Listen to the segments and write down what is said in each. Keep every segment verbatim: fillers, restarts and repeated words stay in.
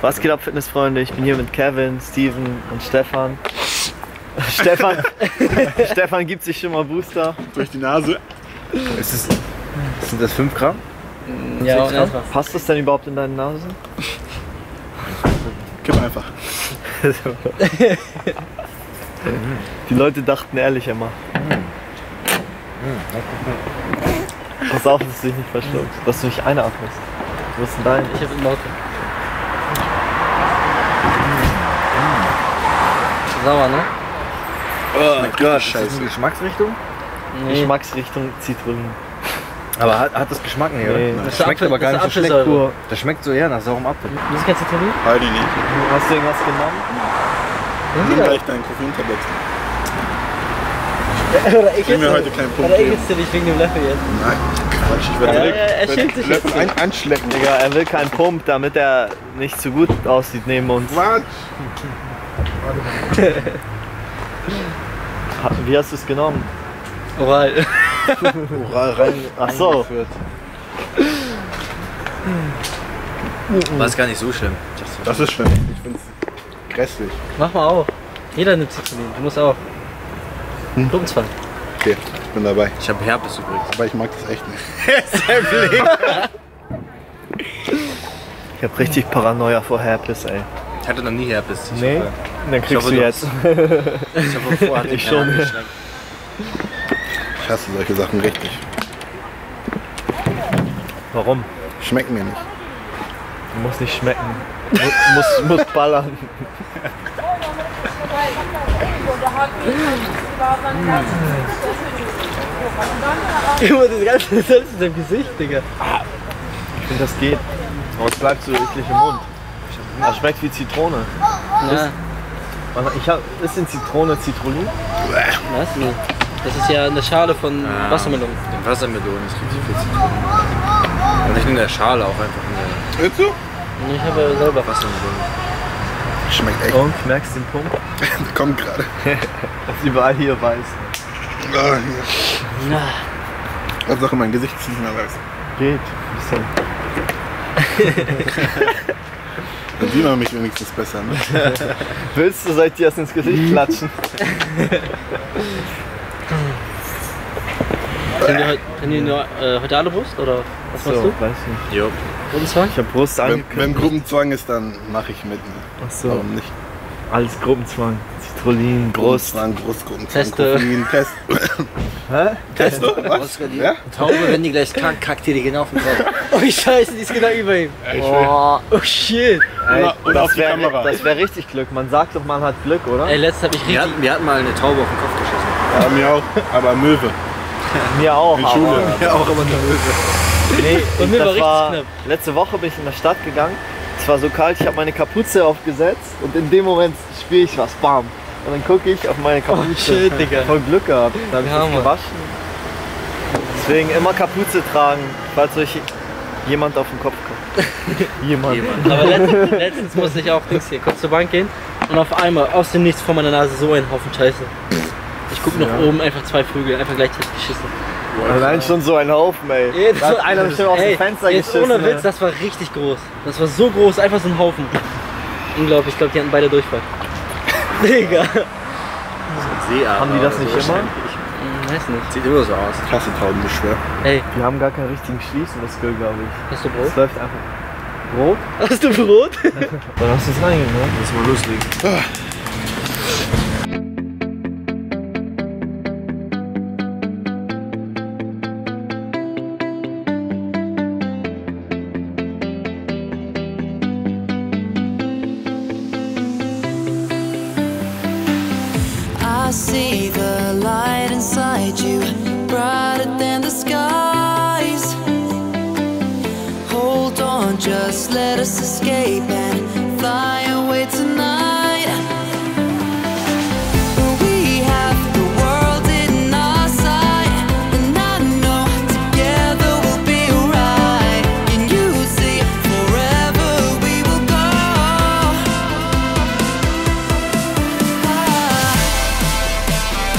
Was geht ab, Fitnessfreunde? Ich bin hier mit Kevin, Steven und Stefan. Stefan, Stefan gibt sich schon mal Booster. Durch die Nase. Ist es, sind das fünf Gramm? Ja, Gramm? Passt das denn überhaupt in deine Nase? Kipp einfach. Die Leute dachten ehrlich immer. Pass auf, dass du dich nicht verschluckst, dass du nicht einatmest. Wo ist denn dein? Ich hab im Auto. Sauer, ne? Oh Gott, Ist das eine Geschmacksrichtung? Nee. Geschmacksrichtung Zitronen. Aber hat, hat das Geschmack nicht, oder? Nee. Das, Das schmeckt Apfel- aber gar das nicht so ist schlecht. Apfelsäure. Das schmeckt so eher nach saurem Apfel. Das ist kein Zitronen? Heidi nicht. Hast du irgendwas genommen? Nimm gleich deinen Koffeintabletten. Oder ich Nimm mir jetzt- heute keinen Punkt Oder ich geben. jetzt dich wegen dem Löffel jetzt? Nein, Quatsch, ich werde Ja, direkt ja, er werde schämt sich Löffel jetzt. ein, anschlecken. Digga, er will keinen Pump, damit er nicht so gut aussieht neben uns. Quatsch! Wie hast du es genommen? Oral. Oral rein. Ach so. eingeführt. War es gar nicht so schlimm. Das ist schlimm. Ich find's grässlich. Mach mal auf. Jeder nimmt Zitronen. Du musst auch. Hm. Klumpenzwang. Okay, ich bin dabei. Ich habe Herpes übrigens. Aber ich mag das echt nicht. Ich hab richtig Paranoia vor Herpes, ey. Ich hatte noch nie Herpes. Ich Nee? hoffe- Dann kriegst hoffe, du du jetzt. Ich habe vorher Ich schon. Ich hasse solche Sachen richtig. Warum? Schmecken mir nicht. Muss nicht schmecken. Mu muss, muss ballern. Immer das ganze Salz in deinem Gesicht, Digga. Ich finde, das geht. Aber es bleibt so eklig im Mund. Das schmeckt wie Zitrone. Ja. Man- Ich hab, ist in Zitrone Citrullin? Was? Nee. Das ist ja eine Schale von Ah. Wassermelonen. Den Wassermelonen ist richtig viel Zitronen. Und nicht in der Schale, auch einfach in der Hörst du? Und ich habe ja selber Wasser. Wassermelone. Schmeckt echt. Und, merkst du den Punkt? Der kommt gerade. Das ist überall hier weiß. Ah, hier. Na, Das auch in mein Gesicht ziehen, aber es- Geht. Bisschen. dann sieht man mich wenigstens besser. Ne? Willst du, soll ich dir das ins Gesicht klatschen? Können die, heu- können die nur, äh, heute alle Brust oder was machst So, du? weiß nicht. Jo. Gruppenzwang? Ich hab Brust Wenn, wenn angekündigt. Gruppenzwang ist, dann mache ich mit. Ne? Ach so. Warum nicht? Alles Gruppenzwang. Citrullin, Brust. Gruppenzwang, Brustgruppenzwang, Teste. Koffein, Test. Hä? Testo? Was? Oskar, die Ja? Taube, wenn die gleich kackt, kackt dir die genau auf den Kopf. Oh scheiße, die ist genau über ihm. Ich Oh, oh shit. Ey, Und- und auf das die wäre Kamera. das wär richtig Glück. Man sagt doch, man hat Glück, oder? Ey, letztens hab ich Wir richtig... hatten, wir hatten mal eine Taube auf den Kopf geschossen. Ja, mir auch. Aber Möwe. Mir auch. In Schule. Aber, Ja, auch immer nervös. nee, Und mir das war richtig war, knapp. letzte Woche bin ich in der Stadt gegangen. Es war so kalt, ich habe meine Kapuze aufgesetzt und in dem Moment spüre ich was. Bam. Und dann gucke ich auf meine Kapuze. Oh shit, Digga. Voll Glück gehabt. Da habe ich Ja, das Mann. gewaschen. Deswegen immer Kapuze tragen, falls euch jemand auf den Kopf kommt. Jemand. Jemand. Aber letztens, letztens musste ich auch Dings hier kurz zur Bank gehen und auf einmal aus dem Nichts vor meiner Nase so ein Haufen Scheiße. Ich guck nach Ja. oben, einfach zwei Vögel, einfach gleichzeitig geschissen. Allein schon so ein Haufen, ey. Ey, das Da hat war- einer bestimmt aus Ey, dem Fenster jetzt geschissen. ohne Witz, ey. das war richtig groß. Das war so groß, einfach so ein Haufen. Unglaublich, ich glaube, die hatten beide Durchfall. Digga. Seeadler Haben die das oder nicht so immer? wahrscheinlich. Hm, weiß nicht. Sieht immer so aus. Klasse Taubenbeschwör. Ey, Wir haben gar keinen richtigen Schließmuskel, glaube ich. hast du Es Brot? läuft einfach. Brot? Hast du Brot? Dann hast du es reingehen, ne? Lass mal loslegen. I see the light inside you, brighter than the skies. Hold on, just let us escape and fly away tonight. We have the world in our sight, and I know together we'll be right. Can you see forever we will go? Ah.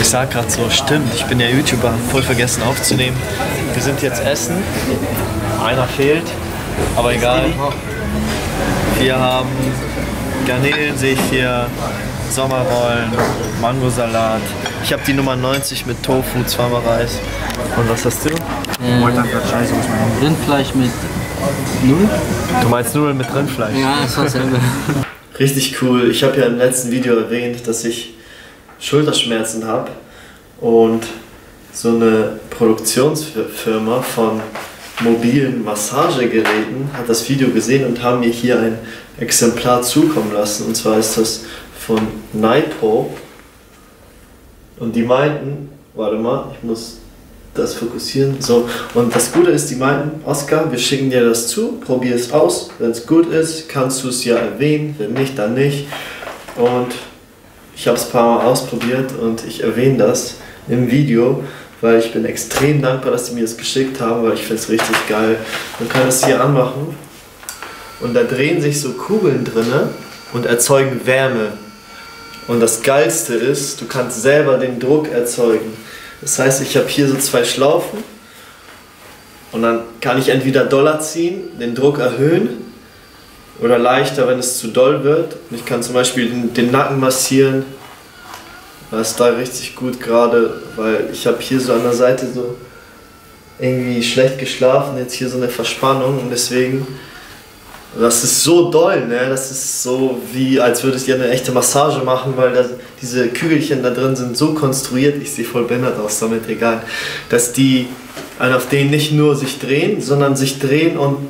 sag gerade so, stimmt, ich bin ja YouTuber, voll vergessen aufzunehmen. Wir sind jetzt essen. Einer fehlt, aber egal. Wir haben Garnelen, sehe ich hier, Sommerrollen, Mangosalat. Ich habe die Nummer neunzig mit Tofu, zweimal Reis. Und was hast du? Äh, Rindfleisch mit Nudeln? Du meinst Nudeln mit Rindfleisch? Ja, ist dasselbe. Richtig cool. Ich habe ja im letzten Video erwähnt, dass ich Schulterschmerzen habe und so eine Produktionsfirma von mobilen Massagegeräten hat das Video gesehen und haben mir hier ein Exemplar zukommen lassen. Und zwar ist das von Nypo. Und die meinten, warte mal, ich muss das fokussieren. So, und das Gute ist, die meinten, Oskar, wir schicken dir das zu, probier es aus. Wenn es gut ist, kannst du es ja erwähnen. Wenn nicht, dann nicht. Und ich habe es ein paar Mal ausprobiert und ich erwähne das im Video, weil ich bin extrem dankbar, dass die mir das geschickt haben, weil ich finde es richtig geil. Man kann es hier anmachen und da drehen sich so Kugeln drinne und erzeugen Wärme. Und das Geilste ist, du kannst selber den Druck erzeugen. Das heißt, ich habe hier so zwei Schlaufen und dann kann ich entweder doller ziehen, den Druck erhöhen oder leichter, wenn es zu doll wird. Und ich kann zum Beispiel den, den Nacken massieren. Das ist da richtig gut gerade, weil ich habe hier so an der Seite so irgendwie schlecht geschlafen, jetzt hier so eine Verspannung und deswegen, das ist so doll, ne? Das ist so wie, als würdest du ja eine echte Massage machen, weil das, diese Kügelchen da drin sind so konstruiert, ich sehe voll behindert aus, damit egal, dass die auf denen nicht nur sich drehen, sondern sich drehen und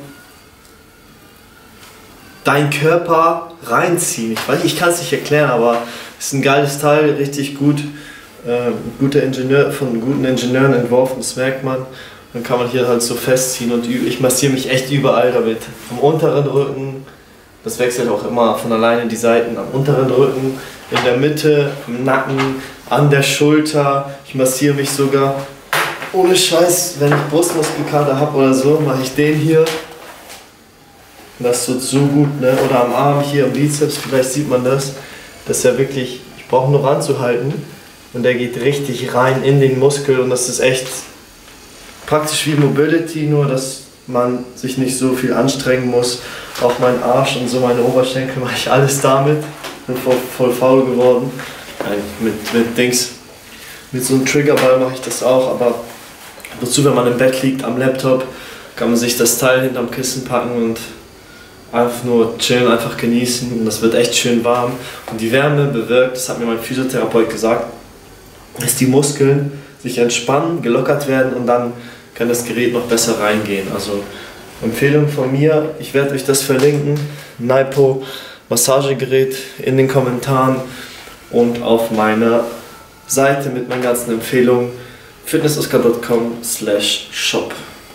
deinen Körper reinziehen. Ich weiß nicht, ich kann es nicht erklären, aber es ist ein geiles Teil, richtig gut, äh, guter Ingenieur, von guten Ingenieuren entworfen, das merkt man. Dann kann man hier halt so festziehen und ich massiere mich echt überall damit. Am unteren Rücken, das wechselt auch immer von alleine die Seiten, am unteren Rücken, in der Mitte, im Nacken, an der Schulter. Ich massiere mich sogar, ohne Scheiß, wenn ich Brustmuskelkater habe oder so, mache ich den hier. Das tut so gut, ne? Oder am Arm hier, am Bizeps, vielleicht sieht man das. Das ist ja wirklich, ich brauche nur ranzuhalten und der geht richtig rein in den Muskel und das ist echt praktisch wie Mobility, nur dass man sich nicht so viel anstrengen muss. Auch mein Arsch und so meine Oberschenkel mache ich alles damit. Bin voll, voll faul geworden. Mit, mit Dings, mit so einem Triggerball mache ich das auch, aber wozu, wenn man im Bett liegt am Laptop, kann man sich das Teil hinterm Kissen packen und einfach nur chillen, einfach genießen und das wird echt schön warm. Und die Wärme bewirkt, das hat mir mein Physiotherapeut gesagt, dass die Muskeln sich entspannen, gelockert werden und dann kann das Gerät noch besser reingehen. Also Empfehlung von mir, ich werde euch das verlinken, Nypo Massagegerät in den Kommentaren und auf meiner Seite mit meinen ganzen Empfehlungen fitnessoskar punkt com slash shop.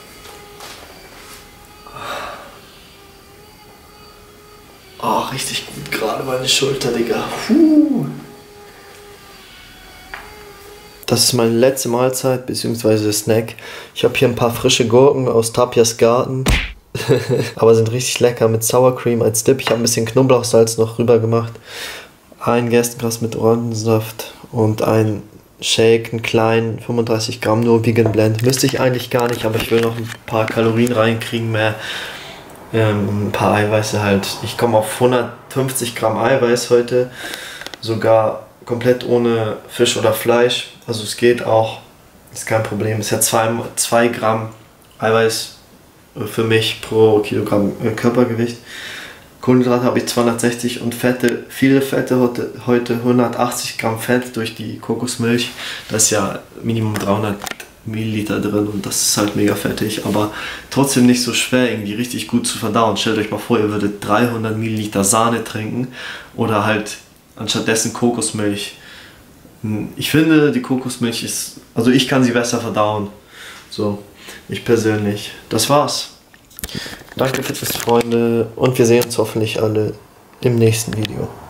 Oh, richtig gut, gerade meine Schulter, Digga. Puh. Das ist meine letzte Mahlzeit bzw. Snack. Ich habe hier ein paar frische Gurken aus Tapias Garten. Aber sind richtig lecker mit Sour Cream als Dip. Ich habe ein bisschen Knoblauchsalz noch rüber gemacht. Ein Gerstengras mit Orangensaft und ein Shake, einen kleinen, fünfunddreißig Gramm, nur Vegan Blend. Müsste ich eigentlich gar nicht, aber ich will noch ein paar Kalorien reinkriegen, mehr. Ähm, ein paar Eiweiße halt. Ich komme auf hundertfünfzig Gramm Eiweiß heute. Sogar komplett ohne Fisch oder Fleisch. Also es geht auch, ist kein Problem. Es ist ja zwei Gramm Eiweiß für mich pro Kilogramm Körpergewicht. Kohlenhydrate habe ich zweihundertsechzig und Fette, viele Fette, heute, heute hundertachtzig Gramm Fett durch die Kokosmilch. Da ist ja Minimum dreihundert Milliliter drin und das ist halt mega fettig, aber trotzdem nicht so schwer, irgendwie richtig gut zu verdauen. Stellt euch mal vor, ihr würdet dreihundert Milliliter Sahne trinken oder halt anstattdessen Kokosmilch. Ich finde, die Kokosmilch ist, also ich kann sie besser verdauen. So, ich persönlich. Das war's. Danke Fitnessfreunde und wir sehen uns hoffentlich alle im nächsten Video.